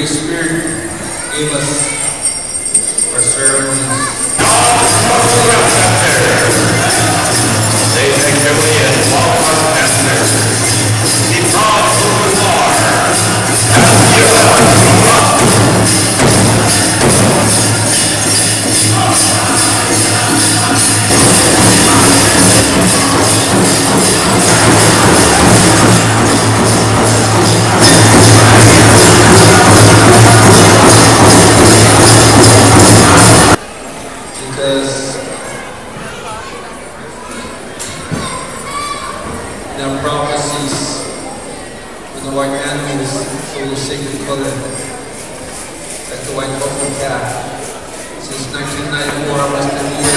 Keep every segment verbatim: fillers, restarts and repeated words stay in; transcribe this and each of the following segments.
Great Spirit gave us our ceremonies. They make their way in while our passengers. He brought who you are. Because in our prophecies, when the white animals show the sacred color, like the white buffalo cat, since nineteen ninety-four, I was the year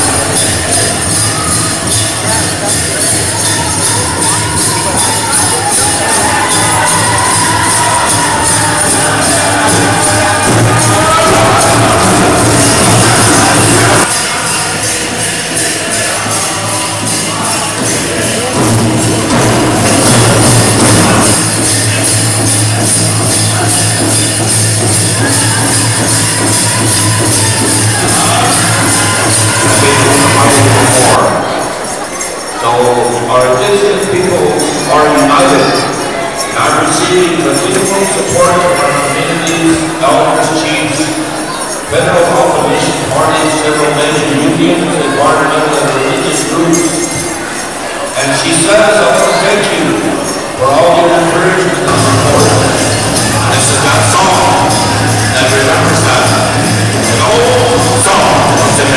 So our indigenous people are united and are receiving continual support from our communities, elders, chiefs, federal opposition parties, several major unions, environmental and religious groups. And she says, I want to thank you for all your encouragement and support. This is that song that remembers that. An old song of the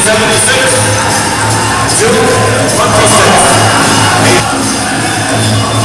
seventy-six to twenty-six.